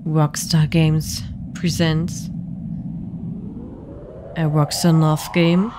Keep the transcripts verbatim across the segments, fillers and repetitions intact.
Rockstar Games presents a Rockstar North game.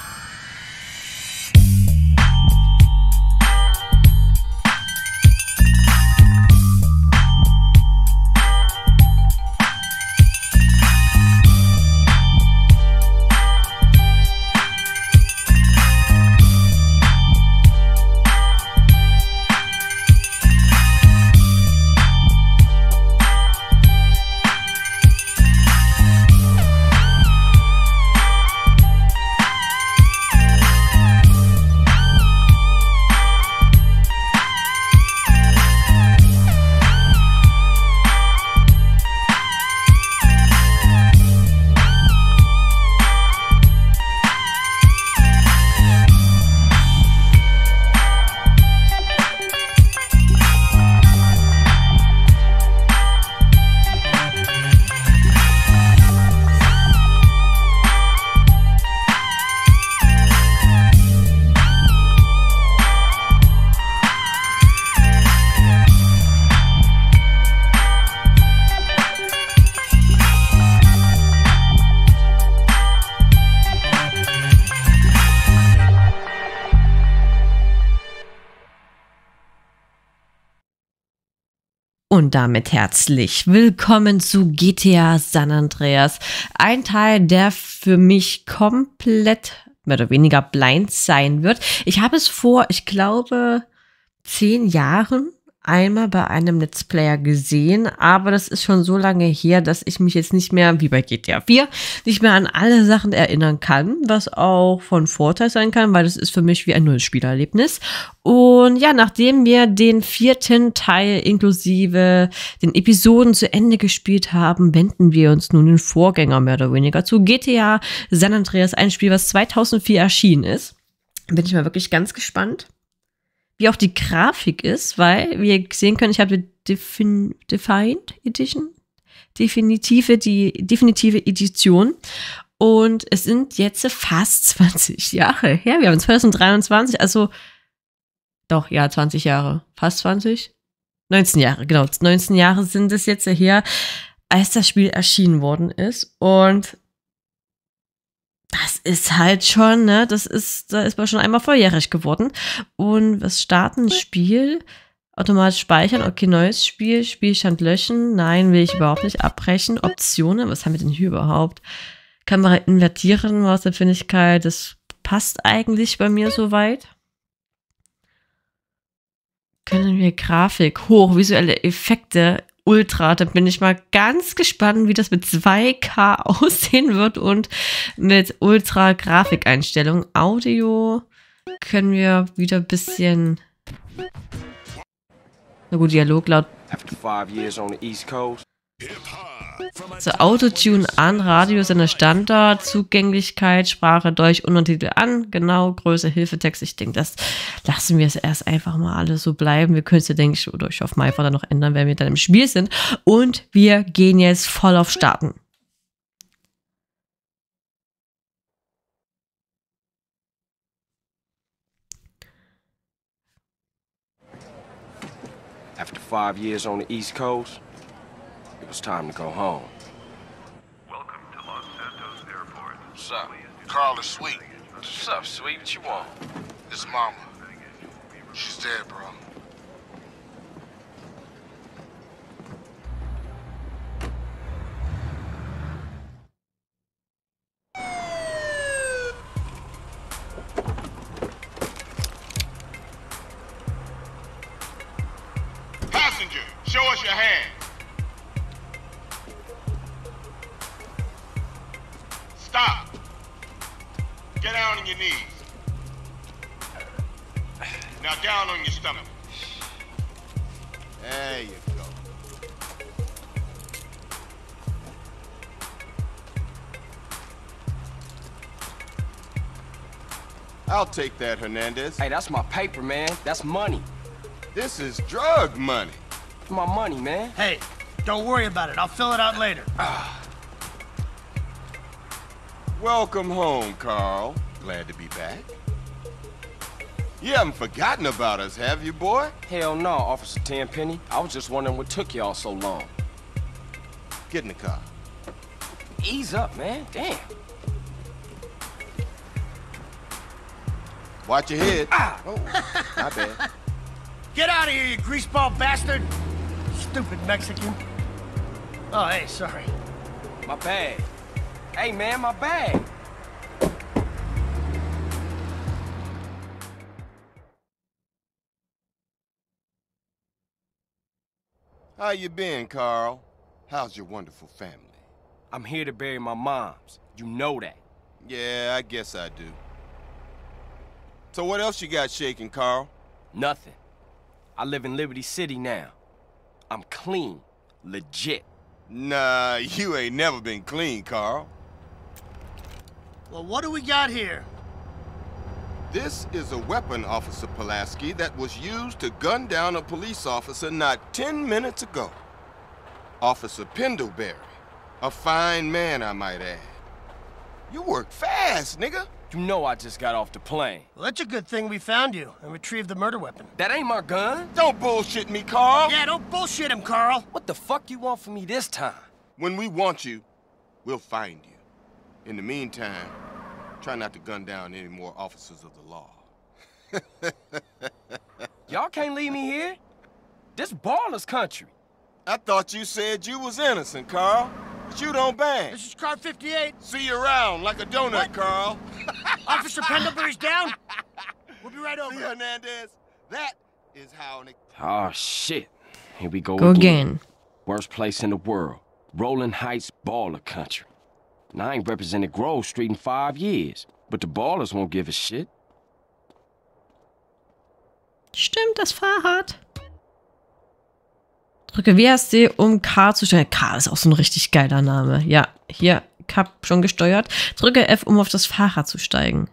Und damit herzlich willkommen zu G T A San Andreas. Ein Teil, der für mich komplett mehr oder weniger blind sein wird. Ich habe es vor, ich glaube, zehn Jahren einmal bei einem Let's Player gesehen, aber das ist schon so lange her, dass ich mich jetzt nicht mehr, wie bei G T A vier, nicht mehr an alle Sachen erinnern kann, was auch von Vorteil sein kann, weil das ist für mich wie ein neues Spielerlebnis. Und ja, nachdem wir den vierten Teil inklusive den Episoden zu Ende gespielt haben, wenden wir uns nun den Vorgänger mehr oder weniger zu G T A San Andreas, ein Spiel, was zweitausendvier erschienen ist. Bin ich mal wirklich ganz gespannt, wie auch die Grafik ist, weil, wie ihr sehen könnt, ich habe die Defin Defined Edition, definitive, die definitive Edition. Und es sind jetzt fast zwanzig Jahre her. Wir haben zwanzig dreiundzwanzig, also doch, ja, zwanzig Jahre. Fast zwanzig? neunzehn Jahre, genau. neunzehn Jahre sind es jetzt her, als das Spiel erschienen worden ist. Und das ist halt schon, ne, das ist, da ist man schon einmal volljährig geworden. Und was starten? Spiel, automatisch speichern, okay, neues Spiel, Spielstand löschen, nein, will ich überhaupt nicht abbrechen. Optionen, was haben wir denn hier überhaupt? Kamera invertieren, Mausempfindlichkeit, das passt eigentlich bei mir soweit. Können wir Grafik, hoch, visuelle Effekte, Ultra, da bin ich mal ganz gespannt, wie das mit zwei K aussehen wird und mit Ultra-Grafikeinstellungen. Audio können wir wieder ein bisschen, na gut, Dialog laut. So, Autotune an, Radio ist eine Standard, Zugänglichkeit, Sprache, Deutsch, Untertitel an, genau, Größe, Hilfetext. Ich denke, das lassen wir es erst einfach mal alles so bleiben. Wir können es ja, denke ich, oder ich hoffe mal einfach dann noch ändern, wenn wir dann im Spiel sind. Und wir gehen jetzt voll auf Starten. After five years on the East Coast, it was time to go home. Welcome to Los Santos Airport. What's up? Carl is sweet. What's up, sweet? What you want? His mama. She's dead, bro. Passenger, show us your hand. Stop. Get down on your knees. Now down on your stomach. There you go. I'll take that, Hernandez. Hey, that's my paper, man. That's money. This is drug money. My money, man. Hey, don't worry about it. I'll fill it out later. Welcome home, Carl. Glad to be back. You haven't forgotten about us, have you, boy? Hell no, Officer Tenpenny. I was just wondering what took y'all so long. Get in the car. Ease up, man. Damn. Watch your head. Ah! Oh, my bad. Get out of here, you greaseball bastard! Stupid Mexican. Oh, hey, sorry. My bag. Hey, man, my bag. How you been, Carl? How's your wonderful family? I'm here to bury my moms. You know that. Yeah, I guess I do. So what else you got shaking, Carl? Nothing. I live in Liberty City now. I'm clean. Legit. Nah, you ain't never been clean, Carl. Well, what do we got here? This is a weapon, Officer Pulaski, that was used to gun down a police officer not ten minutes ago. Officer Pendlebury. A fine man, I might add. You work fast, nigga. You know I just got off the plane. Well, that's a good thing we found you and retrieved the murder weapon. That ain't my gun. Don't bullshit me, Carl. Yeah, don't bullshit him, Carl. What the fuck you want from me this time? When we want you, we'll find you. In the meantime, try not to gun down any more officers of the law. Y'all can't leave me here. This baller's country. I thought you said you was innocent, Carl. But you don't bang. This is car fifty-eight. See you around like a donut, What? Carl. Officer Pendlebury's down. We'll be right over. See, Hernandez? That is how... Nick Oh, shit. Here we go, Go again. Worst place in the world. Rolling Heights baller country. And I ain't represented Grove Street in five years. But the ballers won't give a shit. Stimmt, das Fahrrad. Drücke W S D, um K zu steuern. K ist auch so ein richtig geiler Name. Ja, hier, ich hab schon gesteuert. Drücke F, um auf das Fahrrad zu steigen.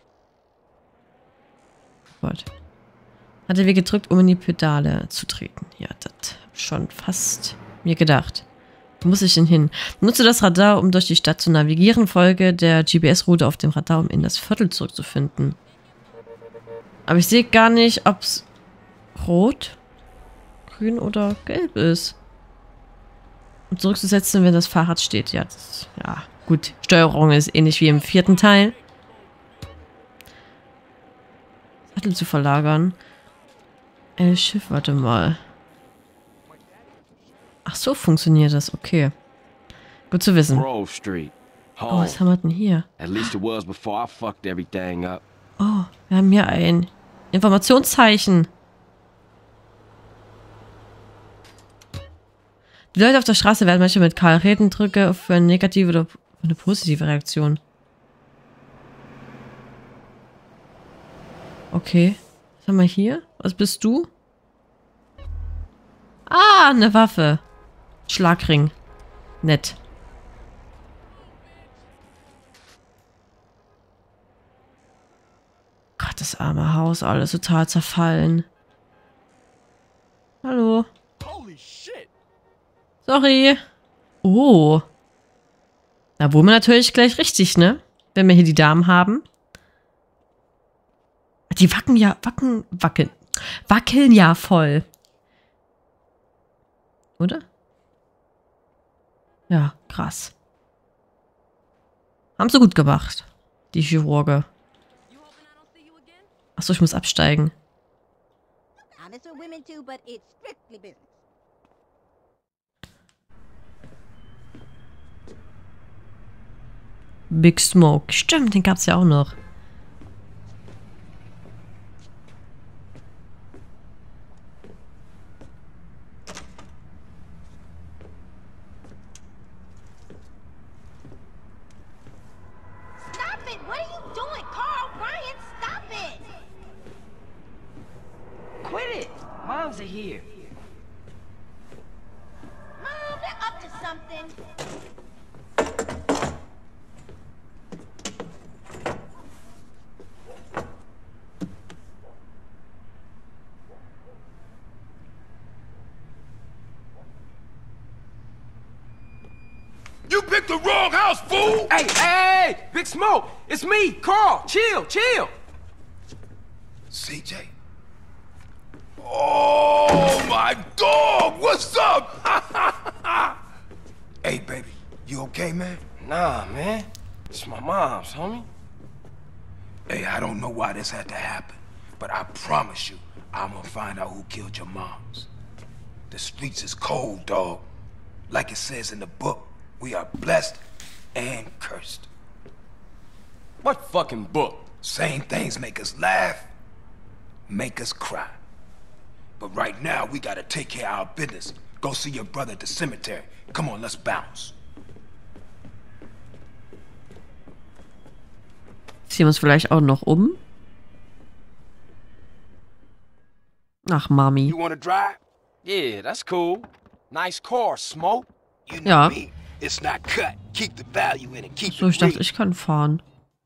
Gut. Hatte wir gedrückt, um in die Pedale zu treten. Ja, das hab ich schon fast mir gedacht. Wo muss ich denn hin? Nutze das Radar, um durch die Stadt zu navigieren. Folge der G P S-Route auf dem Radar, um in das Viertel zurückzufinden. Aber ich sehe gar nicht, ob es rot, grün oder gelb ist. Um zurückzusetzen, wenn das Fahrrad steht. Ja, das, ja, gut. Steuerung ist ähnlich wie im vierten Teil. Sattel zu verlagern. Äh, Schiff, warte mal. Ach so, funktioniert das. Okay. Gut zu wissen. Grove Street. Oh, Home. was haben wir denn hier? At least it was before I fucked everything up. Oh, wir haben hier ein Informationszeichen. Die Leute auf der Straße werden manchmal mit Karl reden. Drücke für eine negative oder eine positive Reaktion. Okay. Was haben wir hier? Was bist du? Ah, eine Waffe. Schlagring. Nett. Gott, das arme Haus, alles total zerfallen. Hallo. Holy shit! Sorry. Oh. Da wohnen wir natürlich gleich richtig, ne? Wenn wir hier die Damen haben. Die wackeln ja, wackeln, wackeln. Wackeln ja voll. Oder? Ja, krass. Haben sie gut gemacht. Die Chirurge. Achso, ich muss absteigen. Honest with women too, but it's strictly business. Big Smoke. Stimmt, den gab's ja auch noch. Stop it! What are you doing, Carl? Ryan, stop it! Quit it! Moms are here. Mom, they're up to something. You picked the wrong house, fool! Hey, hey, hey! Big Smoke! It's me, Carl! Chill, chill! C J? Oh, my dog! What's up? Hey, You okay, man? Nah, man. It's my mom's, homie. Hey, I don't know why this had to happen, but I promise you, I'm gonna find out who killed your moms. The streets is cold, dog. Like it says in the book, we are blessed and cursed. What fucking book? Same things make us laugh, make us cry. But right now, we gotta take care of our business. Go see your brother at the cemetery. Come on, let's bounce. Ziehen wir uns vielleicht auch noch um? Ach, Mami. You wanna drive? Yeah, that's cool. Nice car, Smoke. You know Ja. me. It's not cut. Keep the value in it. Keep So, ich it dachte, real. ich kann fahren.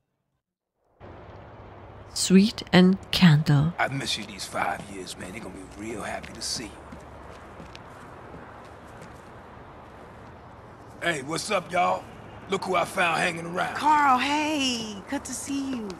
Sweet and Candle. I've missed you these five years, man. They're gonna be real happy to see you. Hey, what's up, y'all? Look who I found hanging around. Carl, hey, good to see you.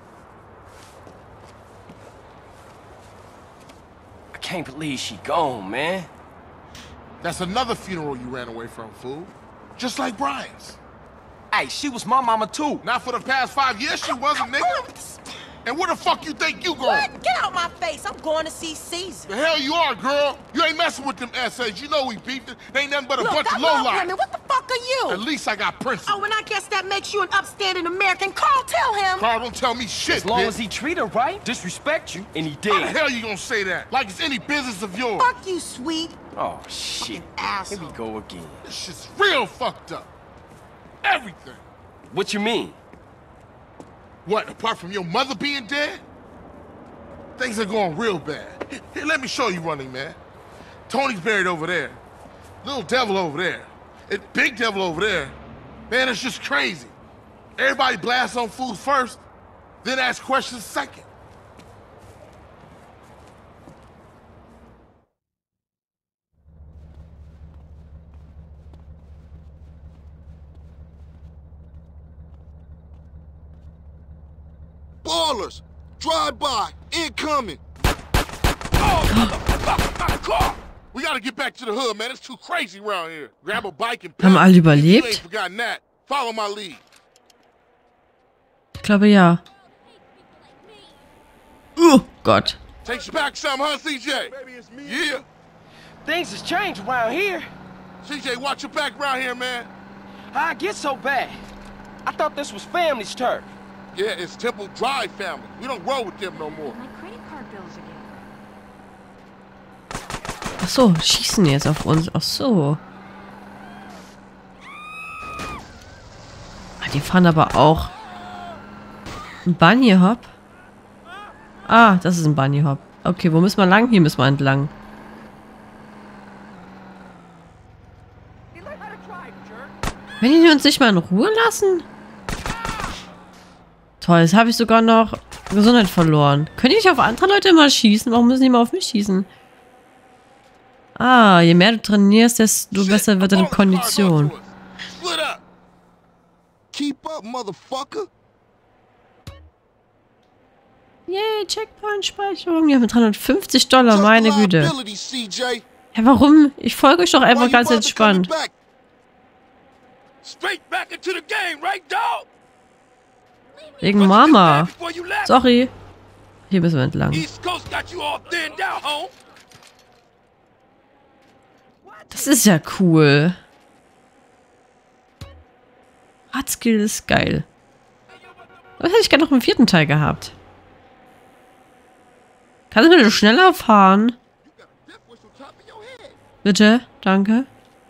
I can't believe she gone, man. That's another funeral you ran away from, fool. Just like Brian's. Hey, she was my mama too. Not for the past five years she wasn't, nigga. And where the fuck you think you going? What? Get out my face. I'm going to see Caesar. The hell you are, girl. You ain't messing with them S As. You know we beefed. They ain't nothing but a Look, bunch I of love lowlife. women. What the fuck are you? At least I got principles. Oh, and I guess that makes you an upstanding American. Carl, tell him. Carl, don't tell me shit, As long bitch. as he treat her right, disrespect you, and he How the did. hell you gonna say that? Like it's any business of yours. Fuck you, sweet. Oh, shit. Asshole. Here we go again. This shit's real fucked up. Everything. What you mean? What, apart from your mother being dead? Things are going real bad. Here, let me show you, Running Man. Tony's buried over there. Little Devil over there. And Big Devil over there. Man, it's just crazy. Everybody blasts on fools first, then ask questions second. Ballers! Drive-by! Incoming! Oh, we gotta get back to the hood, man. It's too crazy around here. Grab a bike and Haben alle You ain't überlebt? forgotten that. Follow my lead. Ich glaube, ja. Oh Gott. Takes you back some, huh, C J? Yeah. Things has changed around here. C J, watch your back around here, man. How I get so bad? I thought this was family's turf. Yeah, it's Temple Drive family. We don't roll with them no more. My credit card bills again. Ach so, schießen jetzt auf uns. Ach so. Ah, die fahren aber auch. Ein Bunny Hop? Ah, das ist ein Bunny Hop. Okay, wo müssen wir lang? Hier müssen wir entlang. Wenn die uns nicht mal in Ruhe lassen? Toll, jetzt habe ich sogar noch Gesundheit verloren. Können die nicht auf andere Leute immer schießen? Warum müssen die immer auf mich schießen? Ah, je mehr du trainierst, desto besser wird deine Kondition. Split up. Keep up, motherfucker. Yay, Checkpoint-Speicherung. Ja, mit dreihundertfünfzig Dollar, meine Just a Güte. liability, C J. Ja, warum? Ich folge euch doch Why einfach you ganz bother entspannt. coming back? Straight back into the game, right, dog? Wegen Mama. Sorry. Hier müssen wir entlang. East Coast got you all thinned out, home. Das ist ja cool. Hardskill ist geil. Aber hätte ich gerne noch im vierten Teil gehabt. Kannst du bitte schneller fahren? Bitte, danke.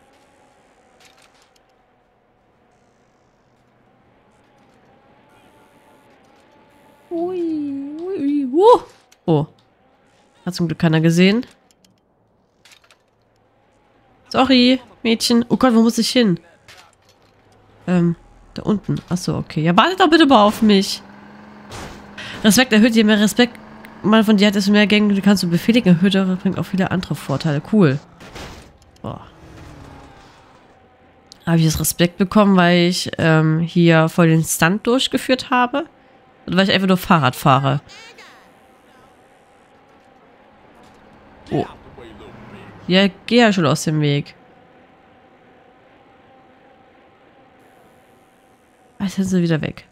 Ui, ui, uh. Oh. Hat zum Glück keiner gesehen. Sorry, Mädchen. Oh Gott, wo muss ich hin? Ähm, da unten. Achso, okay. Ja, wartet doch bitte mal auf mich. Respekt erhöht, je mehr Respekt man von dir hat, desto mehr Gänge kannst du befehligen. Erhöht, das bringt auch viele andere Vorteile. Cool. Boah. Habe ich jetzt Respekt bekommen, weil ich ähm, hier voll den Stunt durchgeführt habe? Oder weil ich einfach nur Fahrrad fahre? Oh. Ja, geh ja schon aus dem Weg. Ah, jetzt sind sie wieder weg.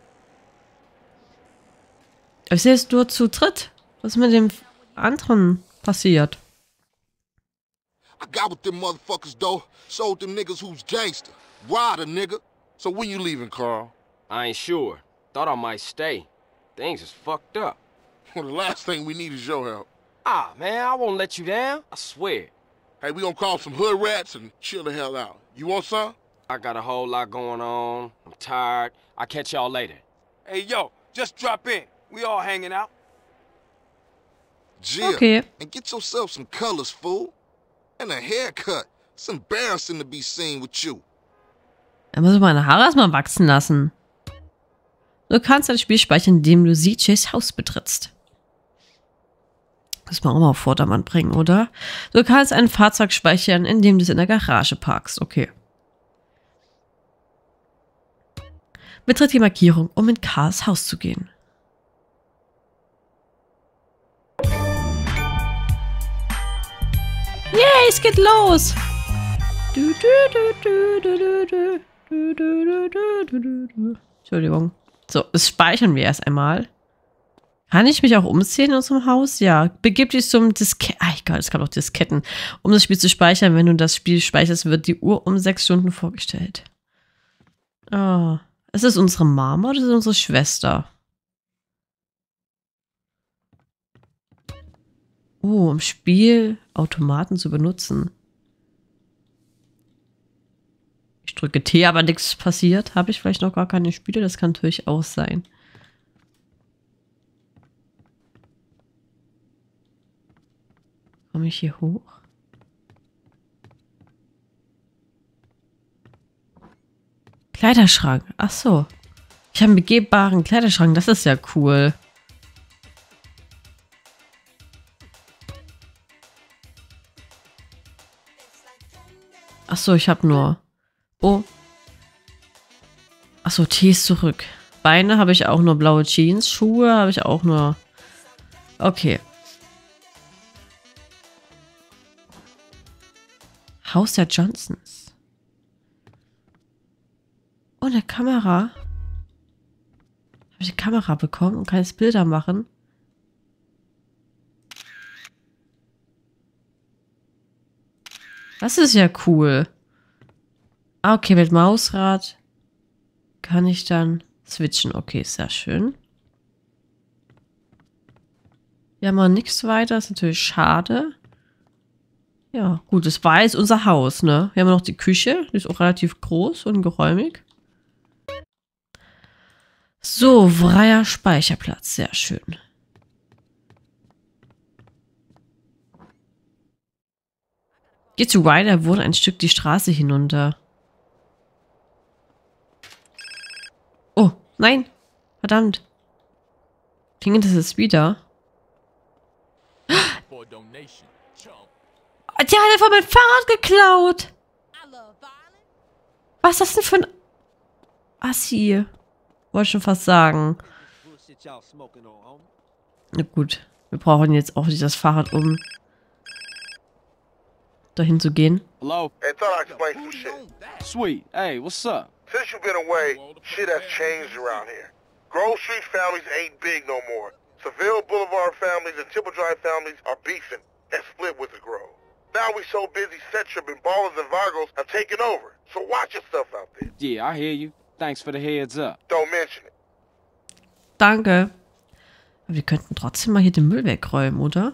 Ich sehe es nur zu dritt. Was ist mit dem anderen passiert? I got with them motherfuckers, though. Sold them niggas who's gangster. Rider, nigga. So when you leaving, Carl? I ain't sure. Thought I might stay. Things is fucked up. Well, the last thing we need is your help. Ah, man, I won't let you down. I swear. Hey, we gonna call some hood rats and chill the hell out. You want some? I got a whole lot going on. I'm tired. I'll catch y'all later. Hey, yo, just drop in. We all hanging out. Jill, Okay. and get yourself some colors, fool. And a haircut. It's embarrassing to be seen with you. Da muss ich meine Haare erstmal wachsen lassen. Du kannst das Spiel speichern, indem du C Js Haus betrittst. Das muss man auch mal auf Vordermann bringen, oder? Du kannst ein Fahrzeug speichern, indem du es in der Garage parkst. Okay. Betritt die Markierung, um in Karls Haus zu gehen. Yay, es geht los! Du, du, du, du, du, du, du, du, du, du, du, du. Entschuldigung. So, das speichern wir erst einmal. Kann ich mich auch umziehen in unserem Haus? Ja. Begib dich zum Disketten. Ah, egal, es gab auch Disketten. Um das Spiel zu speichern, wenn du das Spiel speicherst, wird die Uhr um sechs Stunden vorgestellt. Oh. Ist das unsere Mama oder ist das unsere Schwester? Oh, im Spiel Automaten zu benutzen. Ich drücke T, aber nichts passiert. Habe ich vielleicht noch gar keine Spiele? Das kann natürlich auch sein. Komme ich hier hoch? Kleiderschrank. Ach so. Ich habe einen begehbaren Kleiderschrank. Das ist ja cool. Ach so, ich habe nur... Oh. Ach so, T ist zurück. Beine habe ich auch nur blaue Jeans. Schuhe habe ich auch nur... Okay. Haus der Johnsons. Oh, eine Kamera. Habe ich eine Kamera bekommen und kann jetzt Bilder machen? Das ist ja cool. Ah, okay, mit Mausrad kann ich dann switchen. Okay, sehr schön. Wir haben noch nichts weiter. Ist natürlich schade. Ja, gut, das war jetzt unser Haus, ne? Wir haben noch die Küche. Die ist auch relativ groß und geräumig. So, freier Speicherplatz. Sehr schön. Geht zu Ryder, wohnt ein Stück die Straße hinunter. Oh, nein. Verdammt. Klingelt das jetzt wieder? Der hat einfach mein Fahrrad geklaut. Was ist das denn für ein Assi? Wollte ich schon fast sagen. Na gut. Wir brauchen jetzt auch nicht das Fahrrad, um dahin zu gehen. Hello? Hey, thought I explained some shit. Sweet. Hey, what's up? Since you've been away, shit has changed around here. Grove Street families ain't big no more. Seville Boulevard families and Temple Drive families are beefing and split with the Grove. Now we so busy, Setchup and Ballers and Vagos have taken over. So watch your stuff out there. Yeah, I hear you. Thanks for the heads up. Don't mention it. Danke. Aber wir könnten trotzdem mal hier den Müll wegräumen, oder?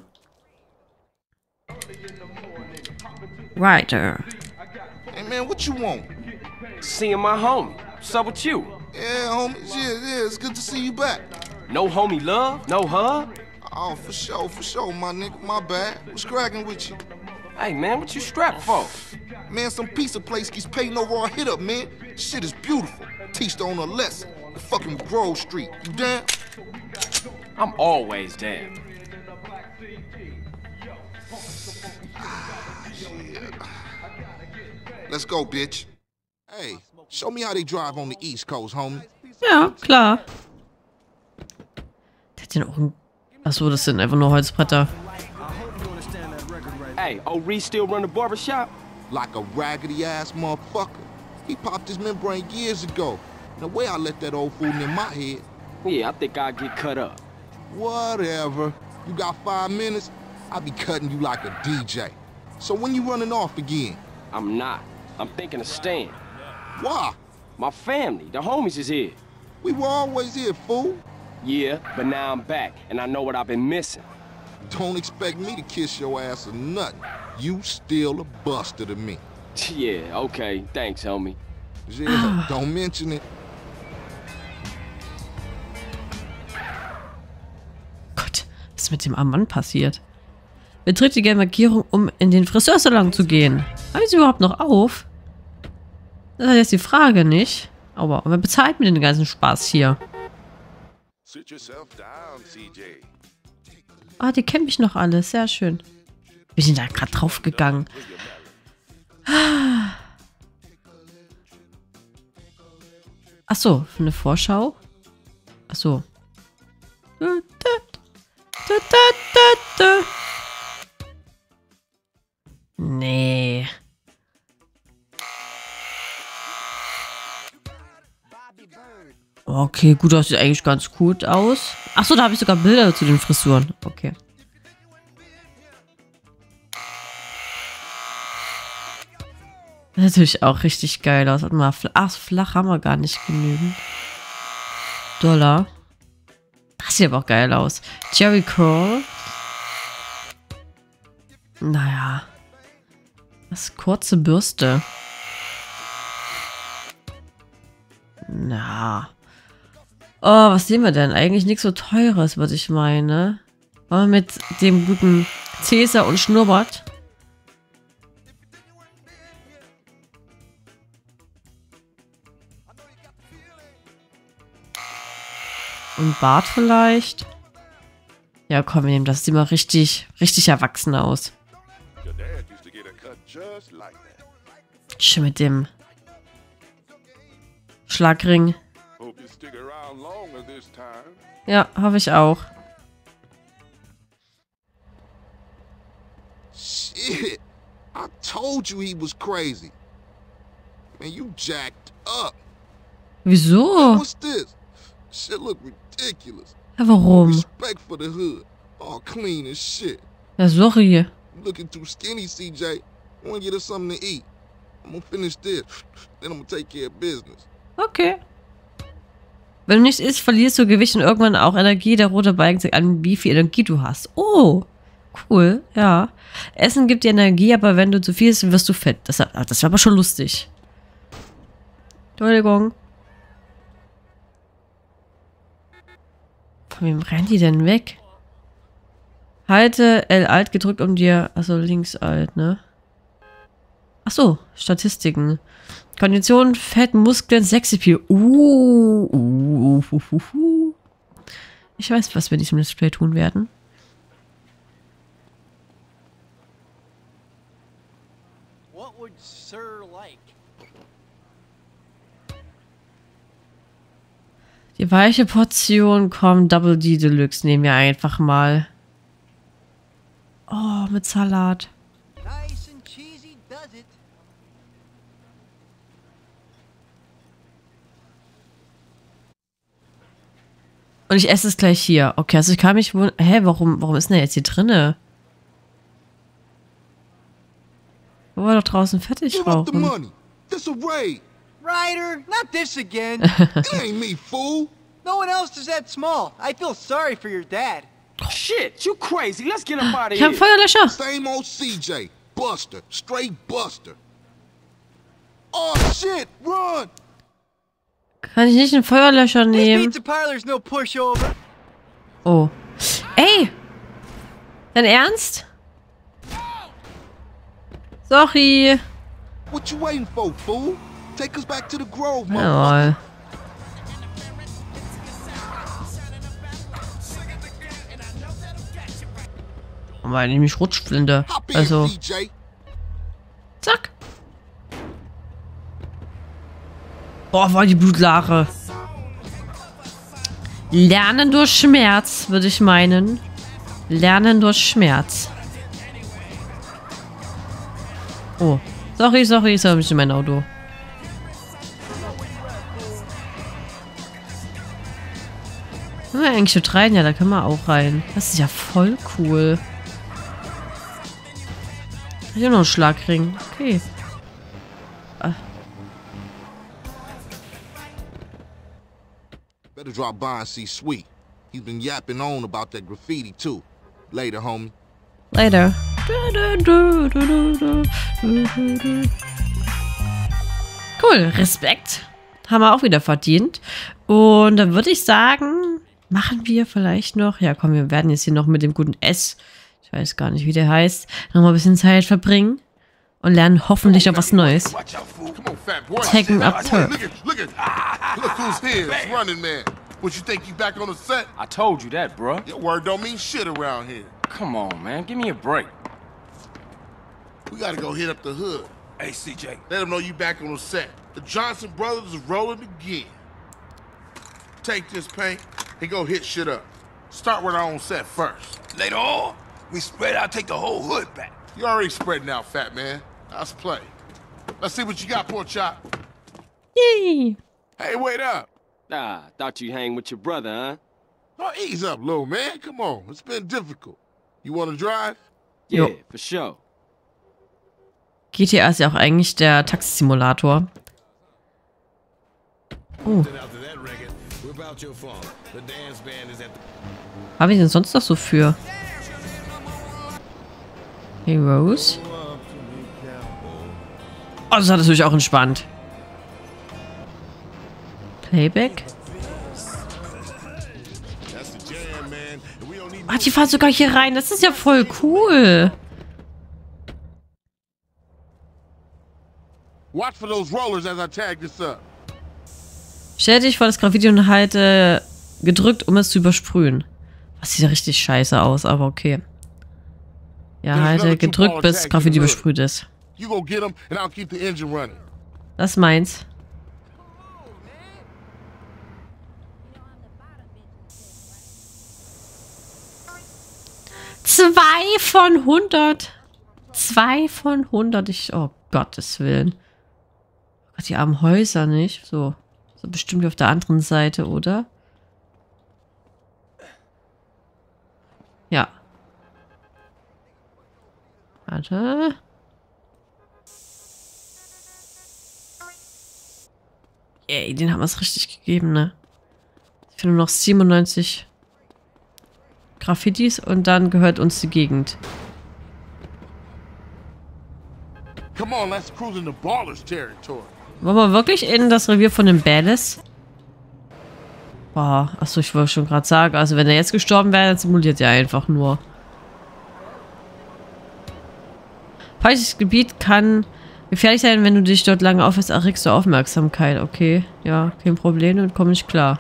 Ryder. Hey man, what you want? Seeing my homie. What's up with you? Yeah, homie. Yeah, yeah, it's good to see you back. No homie love? No hug? Oh, for sure, for sure, my nigga. My bad. What's cracking with you? Hey, man, what you strapped for? Man, some pizza place keeps paying over our hit up, man. Shit is beautiful. Teach the owner a lesson. The fucking Grove Street. You down? I'm always down. Ah, shit. Let's go, bitch. Hey, show me how they drive on the East Coast, homie. Ja, klar. Der hat den auch ein... Achso, das sind einfach nur Holzbretter. Hey, old Reese still run the barbershop? Like a raggedy-ass motherfucker. He popped his membrane years ago. The way I let that old fool in my head. Yeah, I think I'll get cut up. Whatever. You got five minutes? I'll be cutting you like a D J. So when you running off again? I'm not. I'm thinking of staying. Why? My family, the homies is here. We were always here, fool. Yeah, but now I'm back, and I know what I've been missing. Don't expect me to kiss your ass or nothing. You still a buster to me. Yeah, okay. Thanks, homie. Yeah, don't mention it. Gott, was ist mit dem armen Mann passiert? Betritt die gelbe Markierung, um in den Friseursalon zu gehen. Haben sie überhaupt noch auf? Das ist jetzt die Frage, nicht? Aber wer bezahlt mir den ganzen Spaß hier? Ah, die kennen mich noch alle. Sehr schön. Wir sind da gerade drauf gegangen. Ach so, für eine Vorschau? Ach so. Nee. Okay, gut, das sieht eigentlich ganz gut aus. Achso, da habe ich sogar Bilder zu den Frisuren. Okay. Das sieht natürlich auch richtig geil aus. Warte mal, ach, flach haben wir gar nicht genügend. Dollar. Das sieht aber auch geil aus. Jerry Crawl. Naja. Das ist kurze Bürste. Na. Oh, was sehen wir denn? Eigentlich nichts so Teures, was ich meine. Aber mit dem guten Cäsar und Schnurrbart. Und Bart vielleicht. Ja, komm, wir nehmen das. Sieht mal richtig, richtig erwachsen aus. Schön mit dem Schlagring. Ja, hoffe ich auch. Shit, I told you he was crazy. Man, you jacked up. Wieso? What's this? Shit look ridiculous. Ja, warum? Respect for the hood. All clean as shit. Ja, sorry. You looking too skinny, C J. I want to get us something to eat. I'm gonna finish this. Then I'm gonna take care of business. Okay. Wenn du nichts isst, verlierst du Gewicht und irgendwann auch Energie. Der rote Balken zeigt an, wie viel Energie du hast. Oh, cool, ja. Essen gibt dir Energie, aber wenn du zu viel isst, wirst du fett. Das, das war aber schon lustig. Entschuldigung. Von wem rennt die denn weg? Halte L Alt gedrückt, um dir... Achso, links Alt, ne? Achso, Statistiken. Kondition, Fett, Muskeln, Sexappeal. Uh, uh, uh, uh, uh, uh. Ich weiß, was wir in diesem Display tun werden. What would Sir like? Die weiche Portion kommt, Double D Deluxe nehmen wir einfach mal. Oh, mit Salat. Nice and cheesy does it. Und ich esse es gleich hier. Okay, also ich kann mich wundern. Hä, warum, warum ist denn der jetzt hier drinne? Wir wollen doch draußen fertig Give up the rauchen. money. This a raid. Ryder, not this again. It ain't me, fool. No one else is that small. I feel sorry for your dad. Shit, you crazy. Let's get him out of Ich habe here. Feuerlöscher. Same old C J. Buster. Straight Buster. Oh, shit. Run. Kann ich nicht einen Feuerlöscher This nehmen? pizza parlor's no pushover. Oh. Ey! Dein Ernst? Sorry. What you waiting for, fool? Take us back to the Grove, motherfucker. Jawohl. Weil nämlich Rutschflinte. Hop in, Also, C J. zack. Boah, war die Blutlache. Lernen durch Schmerz, würde ich meinen. Lernen durch Schmerz. Oh. Sorry, sorry, ist aber nicht in mein Auto. eigentlich dort rein? Ja, da können wir auch rein. Das ist ja voll cool. Hab ich auch noch einen Schlagring. Okay. Ah. Better drop by and see Sweet. He's been yapping on about that graffiti too. Later, homie. Later. Cool, Respekt. Haben wir auch wieder verdient. Und dann würde ich sagen, machen wir vielleicht noch, ja komm, wir werden jetzt hier noch mit dem guten S, ich weiß gar nicht, wie der heißt, noch mal ein bisschen Zeit verbringen und lernen hoffentlich noch was Neues. Taken up Turf. Look at, look at, look who's here. It's Running Man. What, you think you back on the set? I told you that, bruh. Your word don't mean shit around here. Come on, man. Give me a break. We gotta go hit up the hood. Hey, C J. Let them know you back on the set. The Johnson brothers is rolling again. Take this paint and go hit shit up. Start with our own set first. Later on, we spread out, take the whole hood back. You already spreading out, fat man. Let's play. Let's see what you got, Pork Chop. Yay! Hey, wait up. Ah, thought you hang with your brother, huh? Oh, ease up, little man. Come on. It's been difficult. You want to drive? Yeah, Jo. for sure. G T A ist ja auch eigentlich der Taxi-Simulator. Oh. Was habe ich denn sonst noch so für Heroes? Oh, das ist natürlich auch entspannt. Playback? Ah, die fahren sogar hier rein. Das ist ja voll cool. Watch for those rollers as I tag this up. Stell dich vor das Graffiti und halte gedrückt, um es zu übersprühen. Das sieht ja richtig scheiße aus, aber okay. Ja, halte gedrückt, bis Graffiti übersprüht ist. You go get 'em and I'll keep the engine running. Das ist meins. Zwei von hundert. Zwei von hundert. Ich, oh Gottes Willen. Oh Gott, die armen Häuser nicht. So. So bestimmt auf der anderen Seite, oder? Ja. Warte. Ey, den haben wir es richtig gegeben, ne? Ich finde nur noch siebenundneunzig Graffitis und dann gehört uns die Gegend. Come on, let's cruise into Ballers territory. Wollen wir wirklich in das Revier von den Belles? Boah, achso, ich wollte schon gerade sagen, also wenn er jetzt gestorben wäre, dann simuliert er einfach nur. Falsches Gebiet kann gefährlich sein, wenn du dich dort lange aufhältst, erregst du Aufmerksamkeit. Okay, ja, kein Problem, damit komme ich klar.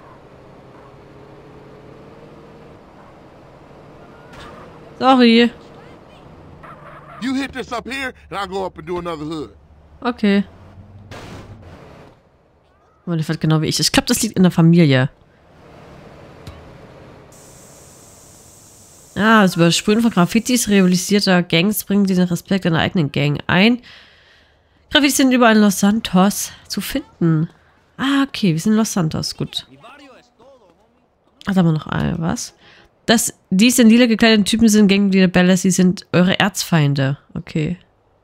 Sorry. You hit this up here and I'll go up and do another hood. Okay. Oh, der fährt genau wie ich. Ich glaube, das liegt in der Familie. Ah, das Übersprühen von Graffitis rivalisierter Gangs bringt den Respekt einer eigenen Gang ein. Graffitis sind überall in Los Santos zu finden. Ah, okay, wir sind in Los Santos. Gut. Hat aber noch ein, was? Das, diese in lila gekleideten Typen sind Gangmitglieder Bellas, sie sind eure Erzfeinde. Okay.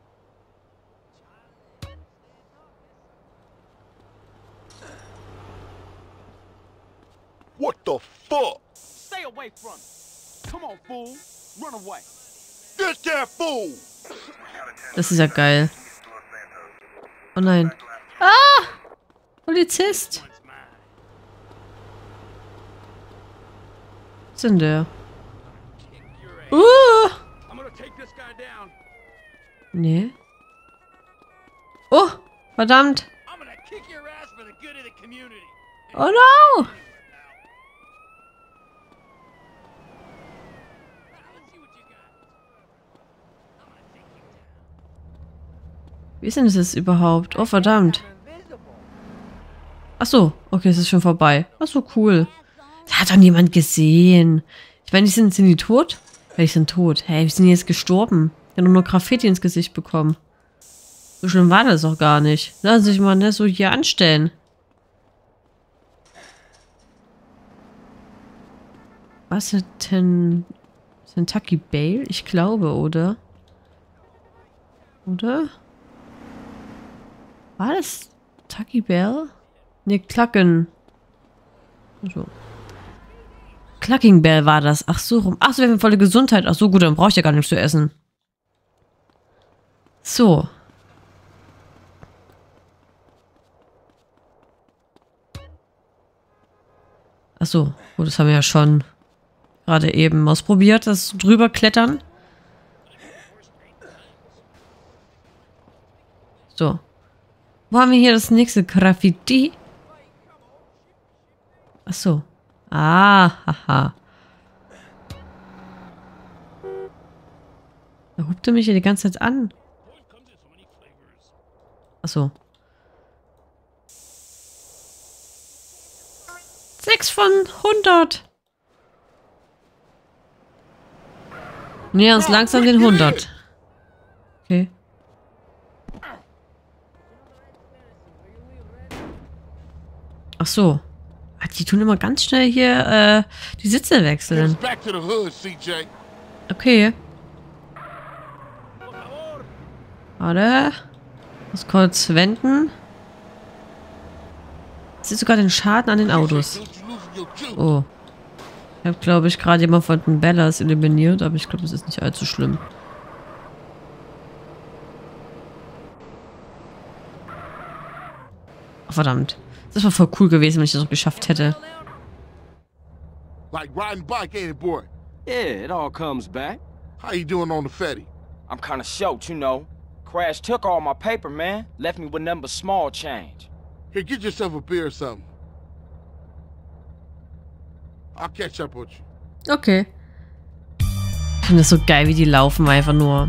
What the fuck? Stay away from me. Come on, fool. Run away. Get that fool! Das ist ja geil. Oh nein. Ah! Polizist! Was ist denn der? Uh! Nee. Oh! Verdammt! Oh no! Wie ist denn das überhaupt? Oh, verdammt. Ach so, okay, es ist schon vorbei. Ach so, cool. Das hat doch niemand gesehen. Ich meine, die sind, sind die tot? Ja, die sind tot. Hey, wir sind jetzt gestorben. Die haben nur Graffiti ins Gesicht bekommen. So schlimm war das auch gar nicht. Lass sich mal nicht so hier anstellen. Was ist denn Kentucky Bale? Ich glaube, oder? Oder? War das Kentucky Bale? Ne, Clucking. So. Clucking Bell war das. Ach so, rum. Ach so, wir haben volle Gesundheit. Ach so, gut, dann brauche ich ja gar nichts zu essen. So. Ach so, gut, das haben wir ja schon gerade eben ausprobiert, das drüber klettern. So. Wo haben wir hier das nächste Graffiti? Ach so. Ah, haha. Er hupte mich ja die ganze Zeit an. Ach so. Sechs von hundert. Näher uns langsam den hundert. Okay. Ach so. Die tun immer ganz schnell hier äh, die Sitze wechseln. Okay. Warte. Muss kurz wenden. Ich sehe sogar den Schaden an den Autos. Oh. Ich habe, glaube ich, gerade jemand von den Bellas eliminiert, aber ich glaube, das ist nicht allzu schlimm. Oh, verdammt. Das war voll cool gewesen, wenn ich das noch geschafft hätte. Like riding bike, ain't it, boy? Yeah, it all comes back. How you doing on the Fetty? I'm kinda short, you know. Crash took all my paper, man. Left me with nothing but small change. Here, get yourself a beer or something. I'll catch up with you. Okay. Ich finde das so geil, wie die laufen, einfach nur.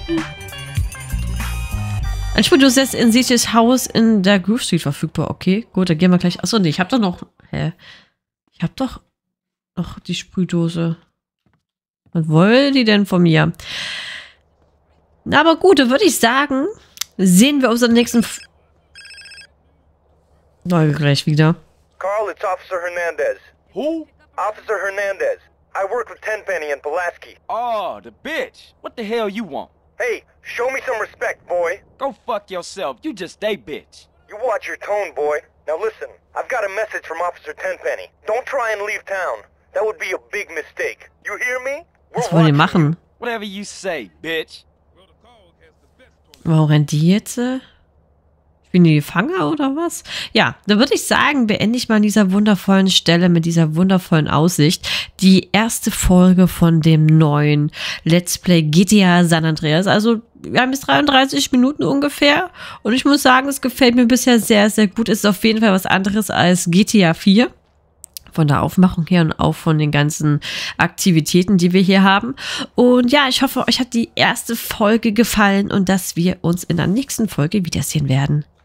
Ein Spiel, du setzt in sicheres Haus in der Groove Street verfügbar. Okay, gut, dann gehen wir gleich. Achso, nee, ich hab doch noch. Hä? Ich hab doch noch die Sprühdose. Was wollen die denn von mir? Na, aber gut, dann würde ich sagen, sehen wir uns am nächsten. F Na, gleich wieder. Carl, it's Officer Hernandez. Who? Officer Hernandez. I work with Tenpenny and Pulaski. Oh, the bitch. What the hell you want? Hey, show me some respect, boy. Go fuck yourself. You just a bitch. You watch your tone, boy. Now listen, I've got a message from Officer Tenpenny. Don't try and leave town. That would be a big mistake. You hear me? Was wollen die machen? Whatever you say, bitch. Warum rennt die jetzt? Spielen die Fanger oder was? Ja, da würde ich sagen, beende ich mal an dieser wundervollen Stelle mit dieser wundervollen Aussicht die erste Folge von dem neuen Let's Play G T A San Andreas. Also wir haben jetzt dreiunddreißig Minuten ungefähr und ich muss sagen, es gefällt mir bisher sehr, sehr gut. Es ist auf jeden Fall was anderes als G T A vier. Von der Aufmachung her und auch von den ganzen Aktivitäten, die wir hier haben. Und ja, ich hoffe, euch hat die erste Folge gefallen und dass wir uns in der nächsten Folge wiedersehen werden.